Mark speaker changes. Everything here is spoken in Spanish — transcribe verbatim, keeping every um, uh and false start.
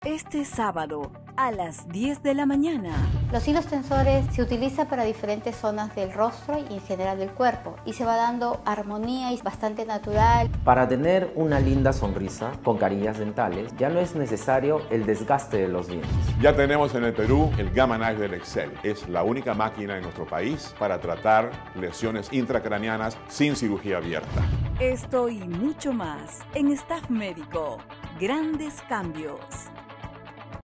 Speaker 1: Este sábado a las diez de la mañana.
Speaker 2: Los hilos tensores se utilizan para diferentes zonas del rostro y en general del cuerpo y se va dando armonía y es bastante natural.
Speaker 3: Para tener una linda sonrisa con carillas dentales ya no es necesario el desgaste de los dientes.
Speaker 4: Ya tenemos en el Perú el Gamma Knife del Excel. Es la única máquina en nuestro país para tratar lesiones intracraneanas sin cirugía abierta.
Speaker 1: Esto y mucho más en Staff Médico. Grandes cambios.